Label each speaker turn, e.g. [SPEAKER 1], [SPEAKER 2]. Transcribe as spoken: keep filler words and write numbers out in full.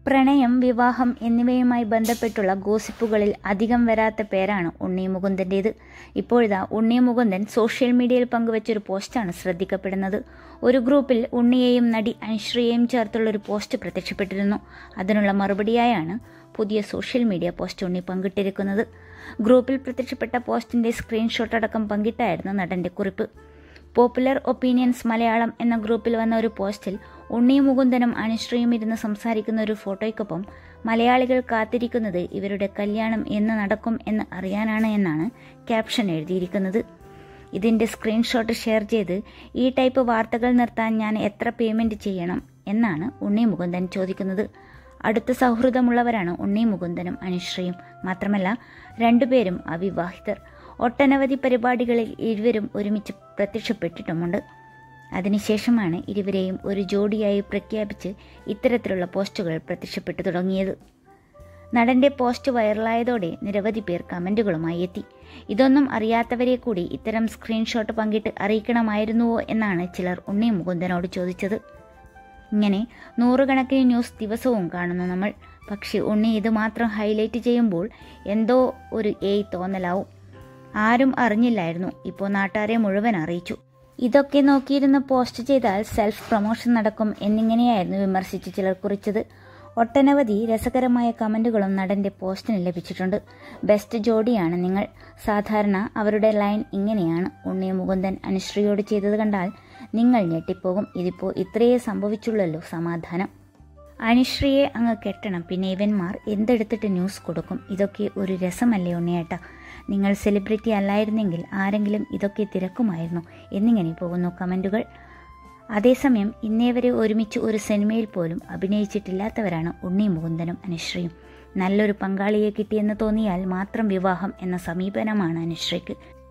[SPEAKER 1] പ്രണയം, വിവാഹം എന്നിവയുമായി ബന്ധപ്പെട്ടുള്ള ഗോസിപ്പുകളിൽ അധികം വരാത്ത പേരാണ് ഉണ്ണി മുകുന്ദൻ്റേത്. ഇപ്പോഴിതാ ഉണ്ണി മുകുന്ദൻ സോഷ്യൽ മീഡിയയിൽ പങ്കുവച്ചൊരു പോസ്റ്റാണ് ശ്രദ്ധിക്കപ്പെടുന്നത്. ഒരു ഗ്രൂപ്പിൽ ഉണ്ണിയെയും നടി അനുശ്രീയെയും ചേർത്തുള്ളൊരു പോസ്റ്റ് പ്രത്യക്ഷപ്പെട്ടിരുന്നു. അതിനുള്ള മറുപടിയായാണ് പുതിയ സോഷ്യൽ മീഡിയ പോസ്റ്റ് ഉണ്ണി പങ്കിട്ടിരിക്കുന്നത്. ഗ്രൂപ്പിൽ പ്രത്യക്ഷപ്പെട്ട പോസ്റ്റിൻ്റെ സ്ക്രീൻഷോട്ട് അടക്കം പങ്കിട്ടായിരുന്നു നടൻ്റെ കുറിപ്പ്. പോപ്പുലർ ഒപ്പീനിയൻസ് മലയാളം എന്ന ഗ്രൂപ്പിൽ വന്ന ഒരു പോസ്റ്റിൽ ഉണ്ണി മുകുന്ദനും അനുശ്രീയും ഇരുന്ന് സംസാരിക്കുന്ന ഒരു ഫോട്ടോയ്ക്കൊപ്പം മലയാളികൾ കാത്തിരിക്കുന്നത് ഇവരുടെ കല്യാണം എന്ന് നടക്കും എന്ന് അറിയാനാണ് എന്നാണ് ക്യാപ്ഷൻ എഴുതിയിരിക്കുന്നത്. ഇതിൻ്റെ സ്ക്രീൻഷോട്ട് ഷെയർ ചെയ്ത് ഈ ടൈപ്പ് വാർത്തകൾ നിർത്താൻ ഞാൻ എത്ര പേയ്മെൻറ്റ് ചെയ്യണം എന്നാണ് ഉണ്ണി മുകുന്ദൻ ചോദിക്കുന്നത്. അടുത്ത സൗഹൃദമുള്ളവരാണ് ഉണ്ണി മുകുന്ദനും അനുശ്രീയും. മാത്രമല്ല രണ്ടുപേരും അവിവാഹിതർ. ഒട്ടനവധി പരിപാടികളിൽ ഇരുവരും ഒരുമിച്ച് പ്രത്യക്ഷപ്പെട്ടിട്ടുമുണ്ട്. അതിനുശേഷമാണ് ഇരുവരെയും ഒരു ജോഡിയായി പ്രഖ്യാപിച്ച് ഇത്തരത്തിലുള്ള പോസ്റ്റുകൾ പ്രത്യക്ഷപ്പെട്ടു തുടങ്ങിയത്. നടൻ്റെ പോസ്റ്റ് വൈറലായതോടെ നിരവധി പേർ കമൻറ്റുകളുമായി എത്തി. ഇതൊന്നും അറിയാത്തവരെ കൂടി ഇത്തരം സ്ക്രീൻഷോട്ട് പങ്കിട്ട് അറിയിക്കണമായിരുന്നുവോ എന്നാണ് ചിലർ ഉണ്ണി മുകുന്ദനോട് ചോദിച്ചത്. ഇങ്ങനെ നൂറുകണക്കിന് ന്യൂസ് ദിവസവും കാണുന്നു നമ്മൾ. പക്ഷേ ഉണ്ണി ഇത് മാത്രം ഹൈലൈറ്റ് ചെയ്യുമ്പോൾ എന്തോ ഒരു ഏയ് തോന്നലാവും. ആരും അറിഞ്ഞില്ലായിരുന്നു, ഇപ്പോൾ നാട്ടുകാരെ മുഴുവൻ അറിയിച്ചു. ഇതൊക്കെ നോക്കിയിരുന്ന് പോസ്റ്റ് ചെയ്താൽ സെൽഫ് പ്രൊമോഷൻ നടക്കും എന്നിങ്ങനെയായിരുന്നു വിമർശിച്ച് ചിലർ കുറിച്ചത്. ഒട്ടനവധി രസകരമായ കമൻറ്റുകളും നടൻ്റെ പോസ്റ്റിന് ലഭിച്ചിട്ടുണ്ട്. ബെസ്റ്റ് ജോഡിയാണ് നിങ്ങൾ. സാധാരണ അവരുടെ ലൈൻ ഇങ്ങനെയാണ്: ഉണ്ണി മുകുന്ദൻ അനുശ്രീയോട് ചെയ്തത് കണ്ടാൽ നിങ്ങൾ ഞെട്ടിപ്പോകും. ഇതിപ്പോൾ ഇത്രയേ സംഭവിച്ചുള്ളല്ലോ, സമാധാനം. അനുശ്രീയെ അങ്ങ് കെട്ടണം, പിന്നെ ഇവന്മാർ എന്തെടുത്തിട്ട് ന്യൂസ് കൊടുക്കും. ഇതൊക്കെ ഒരു രസമല്ലേ ഉണ്ണിയേട്ടാ? നിങ്ങൾ സെലിബ്രിറ്റി അല്ലായിരുന്നെങ്കിൽ ആരെങ്കിലും ഇതൊക്കെ തിരക്കുമായിരുന്നു എന്നിങ്ങനെ പോകുന്നു കമൻറ്റുകൾ. അതേസമയം ഇന്നേവരെ ഒരുമിച്ച് ഒരു സിനിമയിൽ പോലും അഭിനയിച്ചിട്ടില്ലാത്തവരാണ് ഉണ്ണി മുകുന്ദനും അനുശ്രീയും. നല്ലൊരു പങ്കാളിയെ കിട്ടിയെന്ന് തോന്നിയാൽ മാത്രം വിവാഹം എന്ന സമീപനമാണ് അനുശ്രീക്ക്.